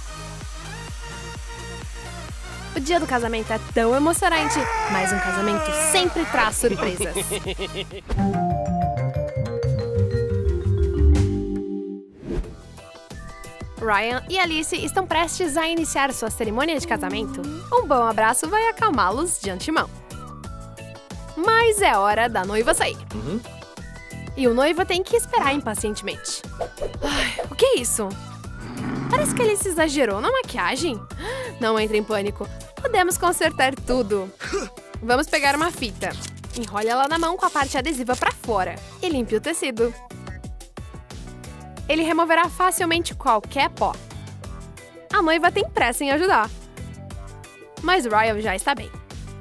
O dia do casamento é tão emocionante, mas um casamento sempre traz surpresas. Ryan e Alice estão prestes a iniciar sua cerimônia de casamento. Um bom abraço vai acalmá-los de antemão. Mas é hora da noiva sair. E o noivo tem que esperar impacientemente. Ai, o que é isso? Parece que Alice exagerou na maquiagem. Não entre em pânico. Podemos consertar tudo. Vamos pegar uma fita. Enrole ela na mão com a parte adesiva para fora e limpe o tecido. Ele removerá facilmente qualquer pó. A noiva tem pressa em ajudar. Mas Ryan já está bem.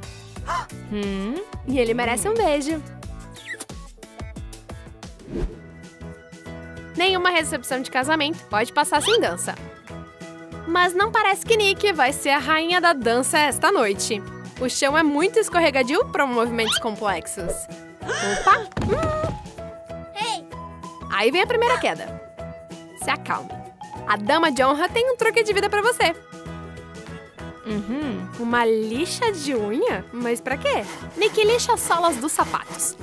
E ele merece um beijo. Nenhuma recepção de casamento pode passar sem dança. Mas não parece que Nick vai ser a rainha da dança esta noite. O chão é muito escorregadio para movimentos complexos. Opa! Aí vem a primeira queda. Se acalme. A dama de honra tem um truque de vida pra você. Uma lixa de unha? Mas pra quê? Nick lixa as solas dos sapatos.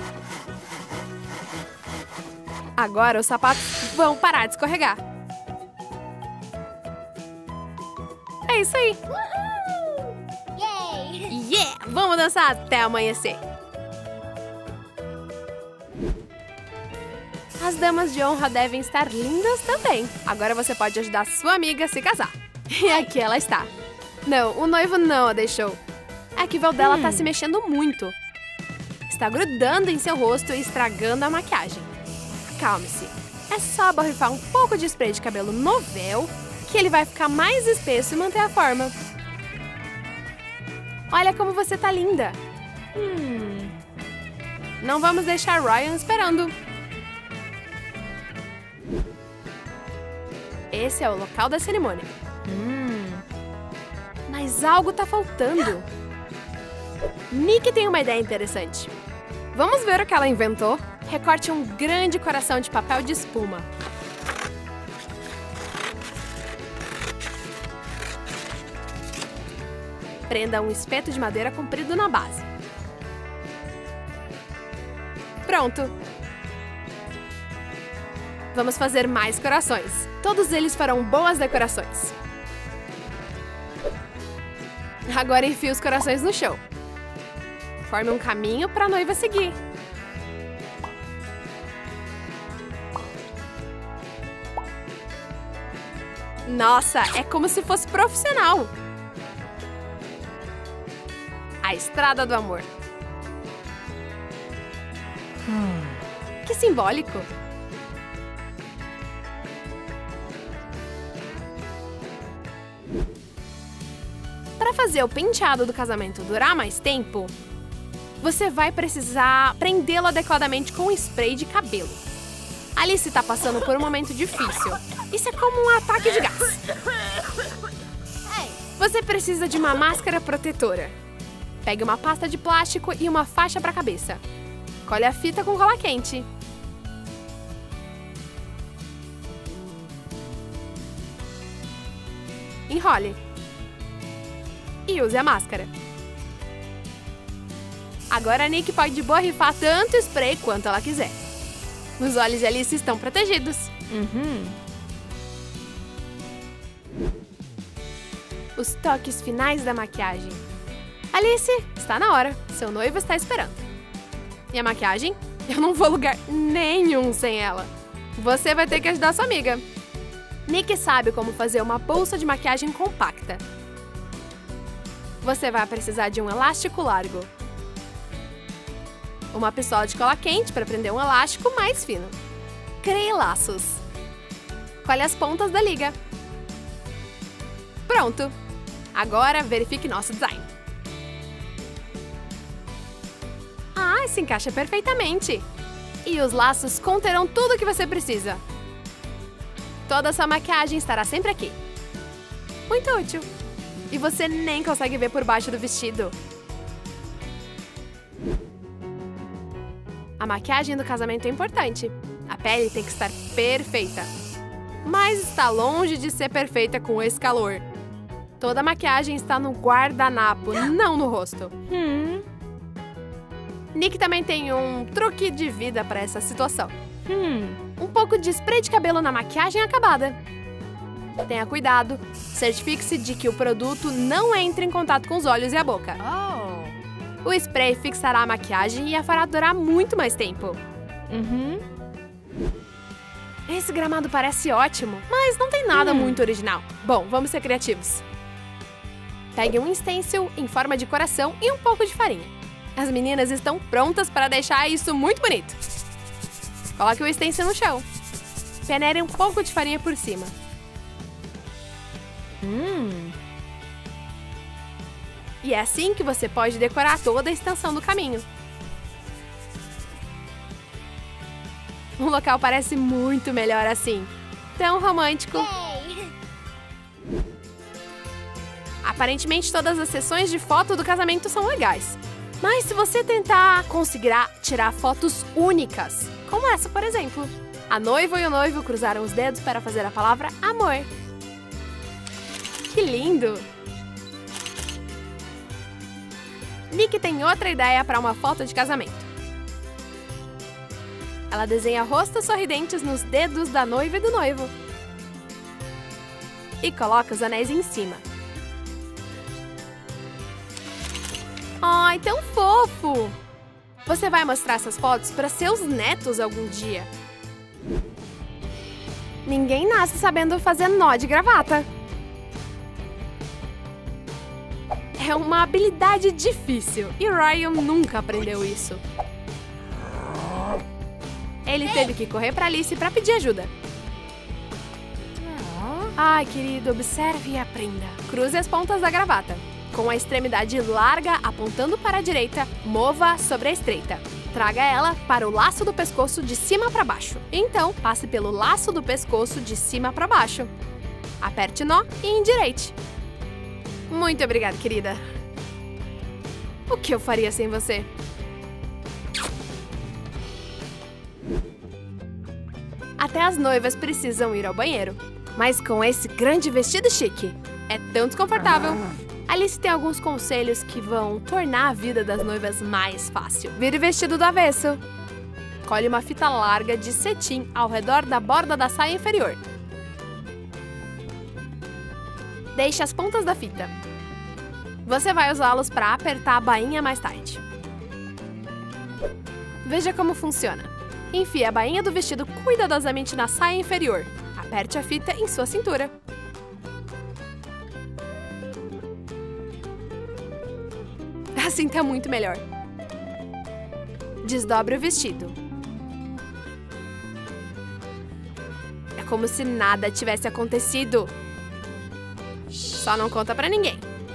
Agora os sapatos vão parar de escorregar. É isso aí. Yeah! Vamos dançar até amanhecer. As damas de honra devem estar lindas também. Agora você pode ajudar sua amiga a se casar. E aqui ela está. Não, o noivo não a deixou. É que o véu dela está se mexendo muito. Está grudando em seu rosto e estragando a maquiagem. Acalme-se. É só borrifar um pouco de spray de cabelo no véu que ele vai ficar mais espesso e manter a forma. Olha como você tá linda. Não vamos deixar Ryan esperando. Esse é o local da cerimônia. Mas algo tá faltando. Nick tem uma ideia interessante. Vamos ver o que ela inventou? Recorte um grande coração de papel de espuma. Prenda um espeto de madeira comprido na base. Pronto! Vamos fazer mais corações. Todos eles farão boas decorações. Agora enfie os corações no chão. Forme um caminho para a noiva seguir. Nossa, é como se fosse profissional. A estrada do amor. Que simbólico. Para fazer o penteado do casamento durar mais tempo, você vai precisar prendê-lo adequadamente com um spray de cabelo. Alice está passando por um momento difícil. Isso é como um ataque de gás. Você precisa de uma máscara protetora. Pegue uma pasta de plástico e uma faixa para a cabeça. Colhe a fita com cola quente. Enrole. E use a máscara. Agora a Nick pode borrifar tanto spray quanto ela quiser. Os olhos de Alice estão protegidos. Os toques finais da maquiagem. Alice, está na hora. Seu noivo está esperando. E a maquiagem? Eu não vou lugar nenhum sem ela. Você vai ter que ajudar sua amiga. Nick sabe como fazer uma bolsa de maquiagem compacta. Você vai precisar de um elástico largo. Uma pistola de cola quente para prender um elástico mais fino. Crie laços. Colhe as pontas da liga. Pronto! Agora verifique nosso design. Ah, se encaixa perfeitamente! E os laços conterão tudo o que você precisa. Toda a sua maquiagem estará sempre aqui. Muito útil! E você nem consegue ver por baixo do vestido. A maquiagem do casamento é importante. A pele tem que estar perfeita. mas está longe de ser perfeita com esse calor. Toda a maquiagem está no guardanapo, não no rosto. Nick também tem um truque de vida para essa situação. Um pouco de spray de cabelo na maquiagem acabada. Tenha cuidado, certifique-se de que o produto não entre em contato com os olhos e a boca. O spray fixará a maquiagem e a fará durar muito mais tempo. Esse gramado parece ótimo, mas não tem nada muito original. Bom, vamos ser criativos. Pegue um stencil em forma de coração e um pouco de farinha. As meninas estão prontas para deixar isso muito bonito. Coloque o stencil no chão. Peneire um pouco de farinha por cima. E é assim que você pode decorar toda a extensão do caminho. O local parece muito melhor assim. Tão romântico. Aparentemente, todas as sessões de foto do casamento são legais. Mas se você tentar, conseguirá tirar fotos únicas. Como essa, por exemplo. A noiva e o noivo cruzaram os dedos para fazer a palavra amor. Que lindo! Nick tem outra ideia para uma foto de casamento. Ela desenha rostos sorridentes nos dedos da noiva e do noivo. E coloca os anéis em cima. Ai, tão fofo! Você vai mostrar essas fotos para seus netos algum dia. Ninguém nasce sabendo fazer nó de gravata. É uma habilidade difícil e Ryan nunca aprendeu isso. Ele teve que correr para Alice para pedir ajuda. Ai, querido, observe e aprenda. Cruze as pontas da gravata. Com a extremidade larga apontando para a direita, mova sobre a estreita. Traga ela para o laço do pescoço de cima para baixo. Então, passe pelo laço do pescoço de cima para baixo. Aperte o nó e endireite. Muito obrigada, querida. O que eu faria sem você? Até as noivas precisam ir ao banheiro. Mas com esse grande vestido chique, é tão desconfortável. Alice tem alguns conselhos que vão tornar a vida das noivas mais fácil. Vire o vestido do avesso. Colhe uma fita larga de cetim ao redor da borda da saia inferior. Deixe as pontas da fita. Você vai usá-los para apertar a bainha mais tarde. Veja como funciona. Enfie a bainha do vestido cuidadosamente na saia inferior. Aperte a fita em sua cintura. Assim tá muito melhor. Desdobre o vestido. É como se nada tivesse acontecido. Só não conta pra ninguém.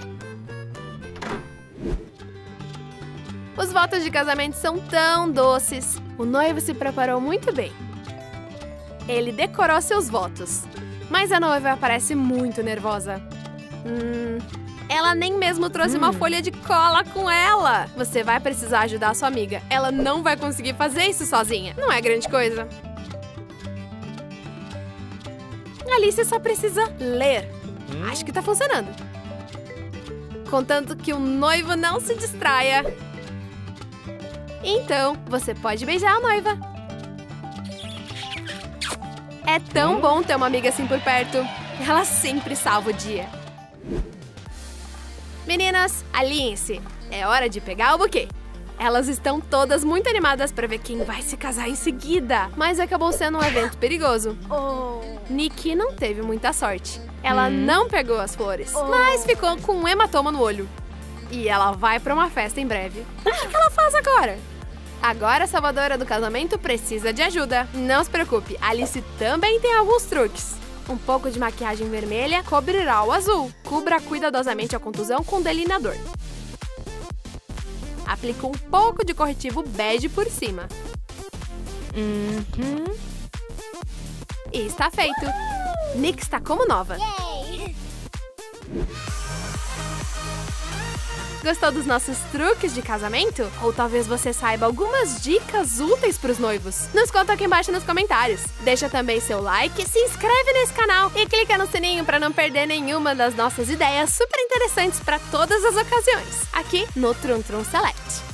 Os votos de casamento são tão doces. O noivo se preparou muito bem. Ele decorou seus votos. Mas a noiva parece muito nervosa. Ela nem mesmo trouxe uma folha de cola com ela. Você vai precisar ajudar a sua amiga. Ela não vai conseguir fazer isso sozinha. Não é grande coisa. Alice só precisa ler. Acho que tá funcionando. Contanto que o noivo não se distraia. Então, você pode beijar a noiva. É tão bom ter uma amiga assim por perto. Ela sempre salva o dia. Meninas, alinhem-se. É hora de pegar o buquê. Elas estão todas muito animadas para ver quem vai se casar em seguida. Mas acabou sendo um evento perigoso. Nick não teve muita sorte. Ela não pegou as flores, mas ficou com um hematoma no olho. E ela vai para uma festa em breve. O que ela faz agora? Agora a salvadora do casamento precisa de ajuda. Não se preocupe, Alice também tem alguns truques. Um pouco de maquiagem vermelha cobrirá o azul. Cubra cuidadosamente a contusão com delineador. Aplique um pouco de corretivo bege por cima. E está feito. Nick está como nova. Gostou dos nossos truques de casamento? Ou talvez você saiba algumas dicas úteis para os noivos? Nos conta aqui embaixo nos comentários. Deixa também seu like, se inscreve nesse canal e clica no sininho para não perder nenhuma das nossas ideias super interessantes para todas as ocasiões, aqui no Trum Trum Select.